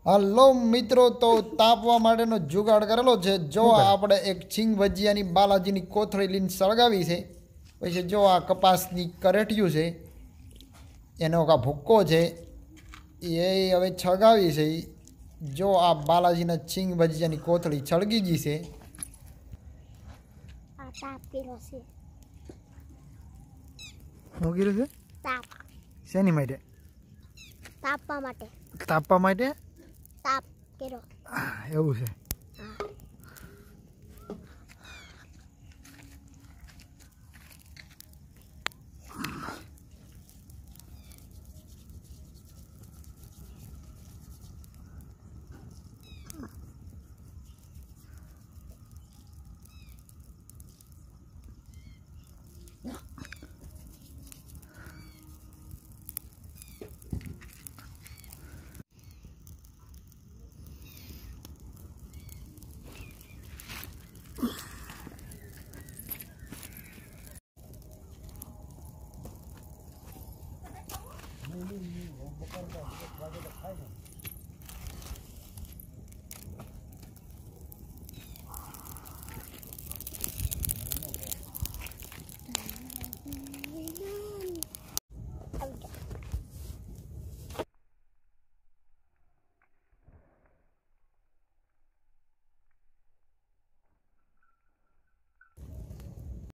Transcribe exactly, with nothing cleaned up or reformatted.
Hello મિત્રો, તો તાપવા માટેનો જુગાડ કરેલો છે. જો આપણે એક છીંગ ભજીયાની બાલાજીની કોથળી લઈને સળગાવી છે. પછી જો આ કપાસની કરેટિયું છે, એનો કા ભૂક્કો છે, એ હવે છળગાવી છે. જો આ બાલાજીના છીંગ ભજીયાની કોથળી સળગી ગઈ છે. આ તાપ કર્યો છે. શું કર્યું છે? તાપ. શેની માટે? તાપવા માટે. તાપવા માટે તાપ કર્યો. એવું છે.